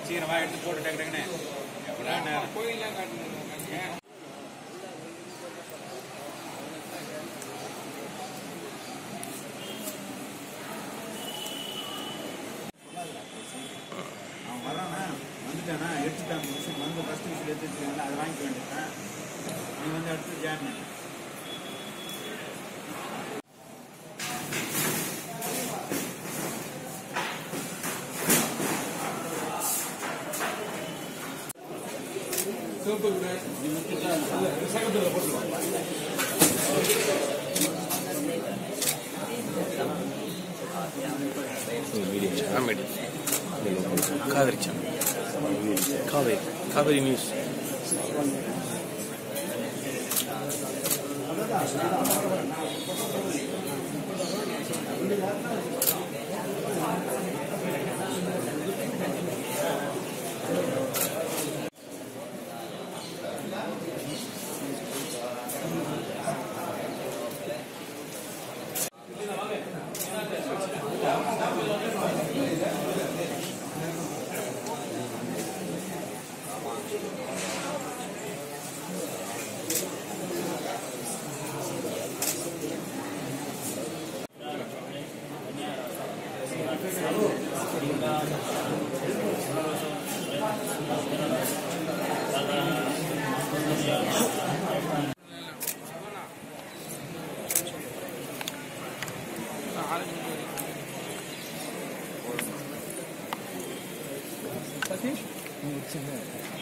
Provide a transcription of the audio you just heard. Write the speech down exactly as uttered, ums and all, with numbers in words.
சீக்கிரமா எடுத்து போட்டு டக்குன்னு கோயிலாம் காட்டுங்க. அவன் வரானா வந்துட்டானா எடுத்துட்டான் மிஷின் வந்து ஃபர்ஸ்ட் மிஷின் எடுத்துருக்காங்க அதை வாங்கிக்க வேண்டியதான். நீ வந்து அடுத்து ஜாயின் பண்ணு. Kaveri channel. Kaveri. Kaveri News. Satish?